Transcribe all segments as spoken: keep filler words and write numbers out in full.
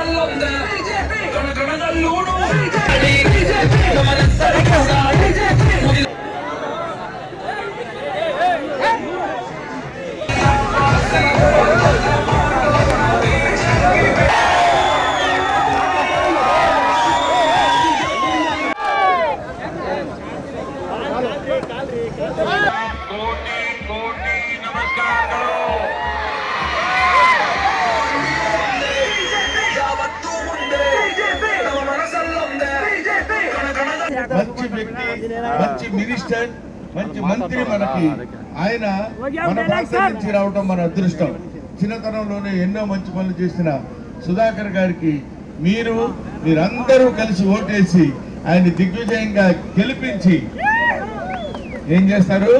మంచి వ్యక్తి, మంచి మినిస్టర్, మంచి మంత్రి మనకి ఆయన మన ప్రాంతం నుంచి రావడం మన అదృష్టం. చిన్నతనంలోనే ఎన్నో మంచి పనులు చేసిన సుధాకర్ గారికి మీరు మీరందరూ కలిసి ఓటేసి ఆయన దిగ్విజయంగా గెలిపించి ఏం చేస్తారు?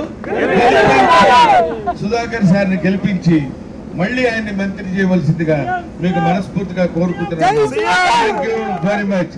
సుధాకర్ సార్ని గెలిపించి మళ్ళీ ఆయన్ని మంత్రి చేయవలసిందిగా మీకు మనస్ఫూర్తిగా కోరుకుంటున్నాను. Thank you very much.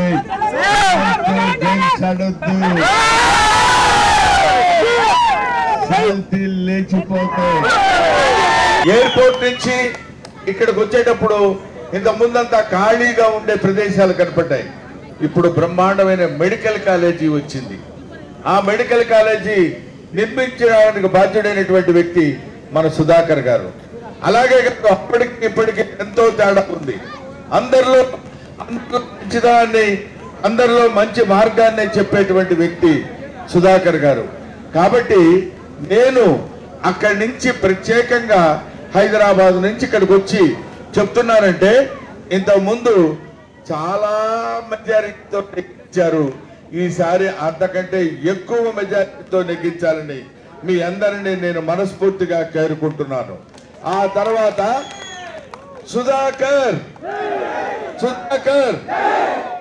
లేచిపోతాయి. ఎయిర్పోర్ట్ నుంచి ఇక్కడికి వచ్చేటప్పుడు ఇంత ముందంతా ఖాళీగా ఉండే ప్రదేశాలు కనపడ్డాయి. ఇప్పుడు బ్రహ్మాండమైన మెడికల్ కాలేజీ వచ్చింది. ఆ మెడికల్ కాలేజీ నిర్మించడానికి బాధ్యుడైనటువంటి వ్యక్తి మన సుధాకర్ గారు. అలాగే అప్పటికి ఇప్పటికి ఎంతో తేడా ఉంది. అందరిలో అందరిలో మంచిదాన్ని అందరిలో మంచి మార్గాన్ని చెప్పేటువంటి వ్యక్తి సుధాకర్ గారు. కాబట్టి నేను అక్కడి నుంచి ప్రత్యేకంగా హైదరాబాద్ నుంచి ఇక్కడికి వచ్చి చెప్తున్నానంటే ఇంతకుముందు చాలా మెజారిటీతో నెగ్గించారు. ఈసారి అంతకంటే ఎక్కువ మెజారిటీతో నెగ్గించాలని మీ అందరినీ నేను మనస్ఫూర్తిగా కోరుకుంటున్నాను. ఆ తర్వాత సుధాకర్ సుధాకర్